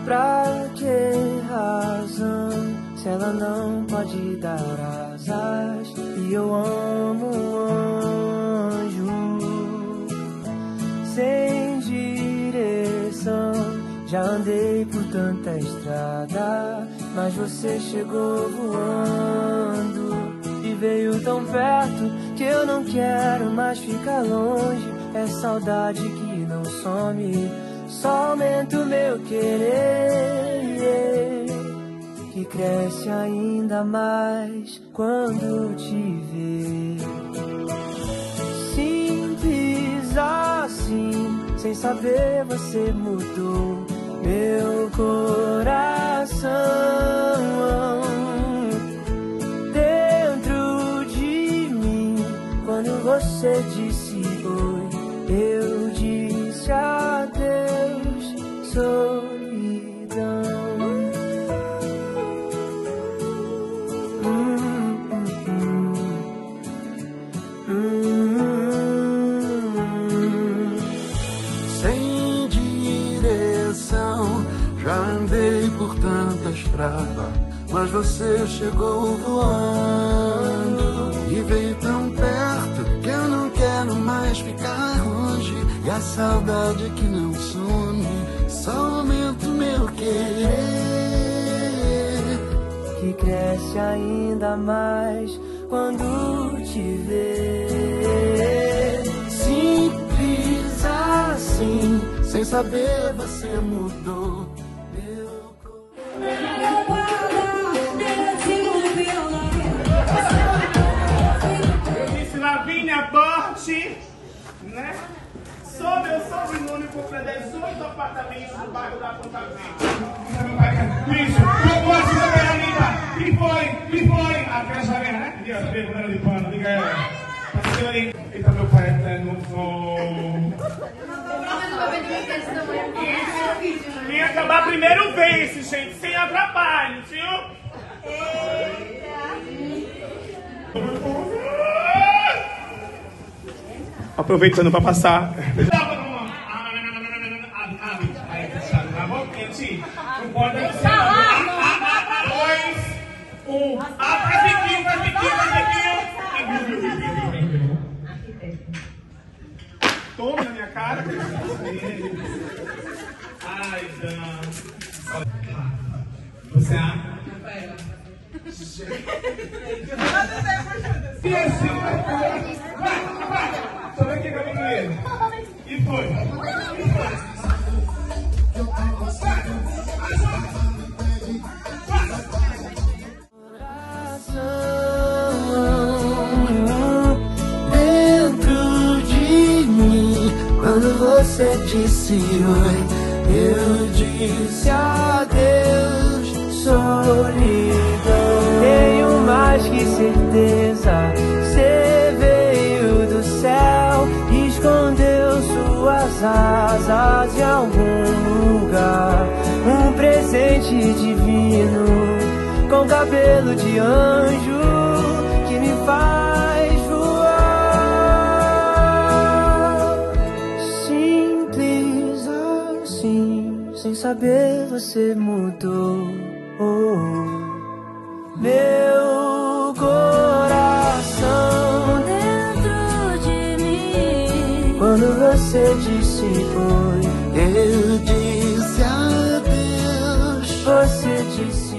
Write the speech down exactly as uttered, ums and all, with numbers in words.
pra que razão, se ela não pode dar asas? E eu amo um anjo sem direção. Já andei por tanta estrada, mas você chegou voando e veio tão perto que eu não quero mais ficar longe. É saudade que não some, só aumenta o meu querer, que cresce ainda mais quando te vê. Simples assim, sem saber você mudou meu coração. Dentro de mim, quando você disse oi, eu disse adeus, solidão. Hum, hum, hum. Hum. Sem direção, já andei por tanta estrada, mas você chegou voando e veio tão perto que eu não quero mais ficar longe. E a saudade que não some, só aumenta o meu querer, que cresce ainda mais quando te vê. Simples assim, sem saber você mudou meu coração. Eu disse Lavínia Borte, né? Sou meu sobrenome, comprei dezoito apartamentos no bairro da Ponta Verde. Bicho, não pode saber a linda. Quem foi? Quem foi? A criança velha, né? Diga, vergonha de pano, diga ela. Eita, meu pai eterno. Isso. E acabar primeiro vez, gente, sem atrapalho, viu? Aproveitando para passar. Não pode dois, um. Ah, faz biquinho, faz biquinho, faz biquinho. Toma na minha cara. Ai, Dan. Você acha? Vai, vai. Só vem aqui comigo ele. E foi. Dentro de mim, quando você disse oi, eu disse adeus, solidão. Tenho mais que certeza, você veio do céu, escondeu suas asas em algum lugar. Um presente divino, com cabelo de anjo, que me faz voar. Simples assim, sem saber você mudou oh, meu coração. Dentro de mim, quando você disse oi, eu disse adeus. você disse